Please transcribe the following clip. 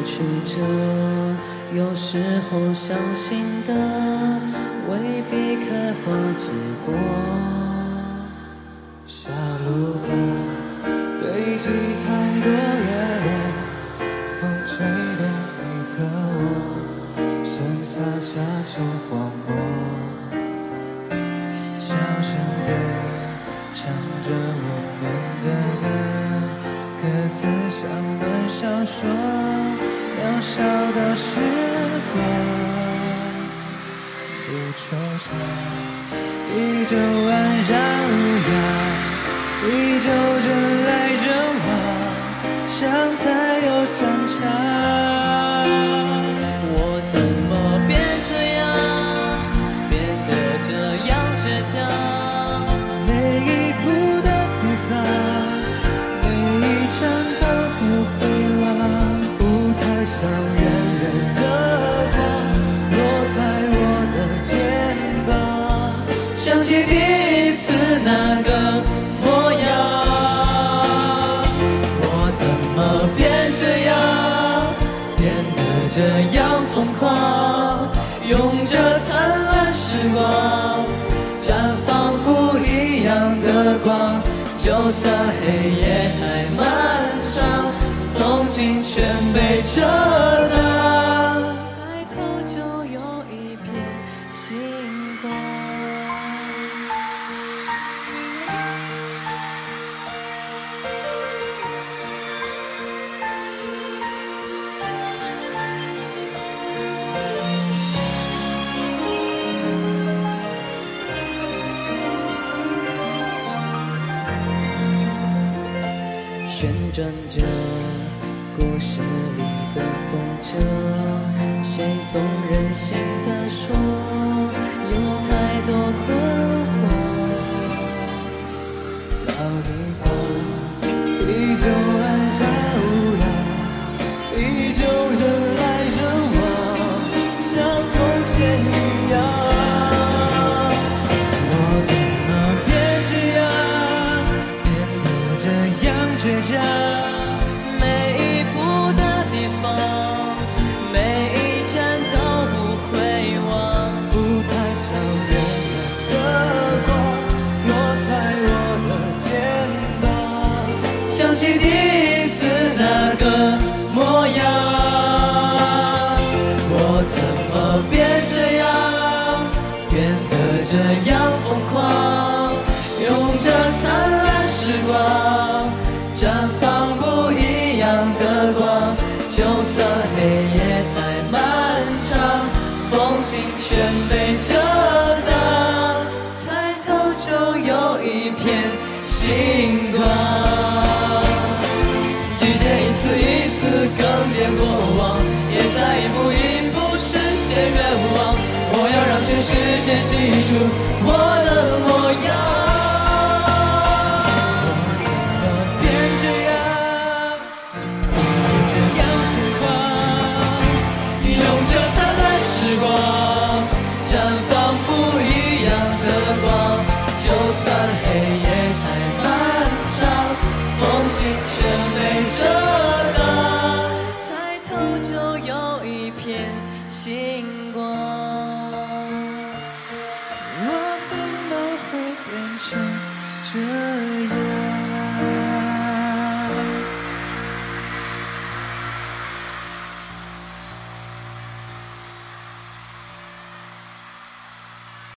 曲折，有时候相信的未必开花结果。 下路的堆积太多月落，风吹动你和我，剩洒下成荒漠，小声地唱着我们的歌，歌词像本小说，渺小到失措，不惆怅，依旧安然无恙，依旧人来人往，像太阳散场。 我怎么变这样，变得这样倔强？ 每一步的地方，每一站都不会忘。舞台上远远的光，落在我的肩膀，想起第一次那个模样。我怎么变这样，变得这样疯狂，用着灿烂时光，绽放不一样的光。就算黑夜太漫长，风景全被遮挡， 抬头就有一片星光。旋转着故事里的风车，谁总任性地说有太多困惑。 老地方依旧安然无恙，依旧人来人往，像从前一样。我怎么变这样，变得这样倔强？ 每一步的地方，每一站都不会忘。 舞台上远远的光，落在我的肩膀，想起第一次那个模样。我怎么变这样，变得这样疯狂，用着灿烂时光，绽放不一样的光。就算黑夜太漫长，风景全被遮挡，抬头就有一片星光。拒绝一次一次更迭过往，也在一步一步实现愿望。我要让全世界记住我的模样。绽放不一样的光，就算黑夜太漫长，风景全被遮挡， 抬头就有一片星光。 我怎么会变成这样？